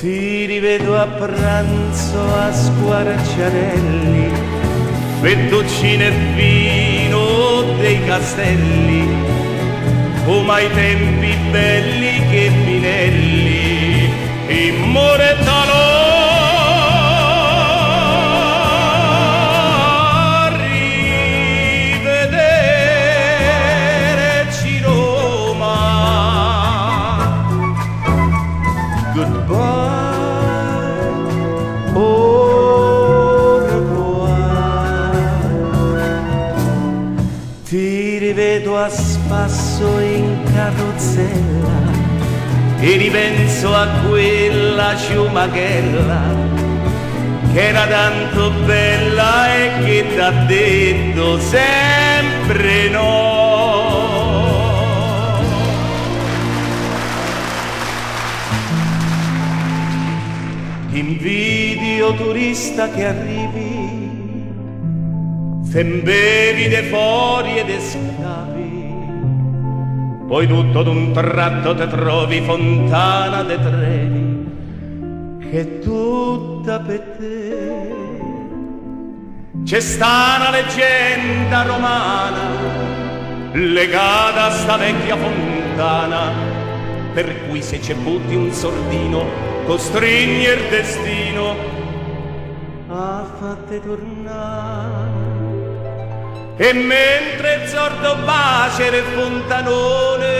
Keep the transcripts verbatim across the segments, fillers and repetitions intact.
Ti rivedo a pranzo a Squarciarelli, fettuccine e vino dei castelli, come ai tempi belli che Pinelli in Moretalo a rivederci Roma. Goodbye. Ti rivedo a spasso in carrozzella e ripenso a quella ciumachella che era tanto bella e che t'ha detto sempre no. Invidio turista che arrivi, sembevi de fuori e de scavi, poi tutto d'un tratto te trovi Fontana de Trevi, che è tutta per te. C'è sta una leggenda romana legata a sta vecchia fontana, per cui se ci butti un sordino costringe il destino a fatte tornare. E mentre il sordo bacere fontanone,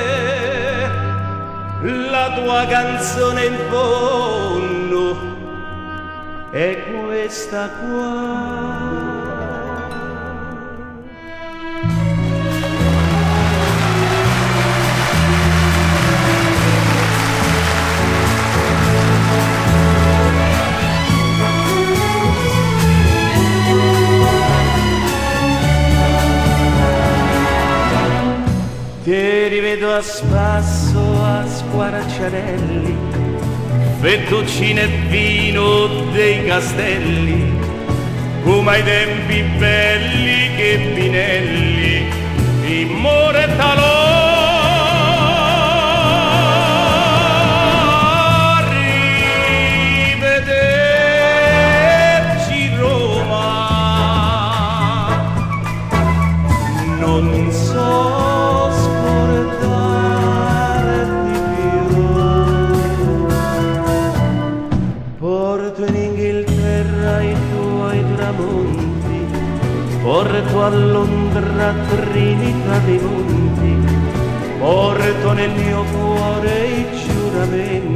la tua canzone in fondo è questa qua. Ti rivedo a spasso a Squarciarelli, fettuccine e vino dei castelli, come ai tempi belli che Pinelli in Moretalo a rivederci Roma. Non so in Inghilterra i tuoi tramonti, porto a Londra Trinità dei Monti, porto nel mio cuore i giuramenti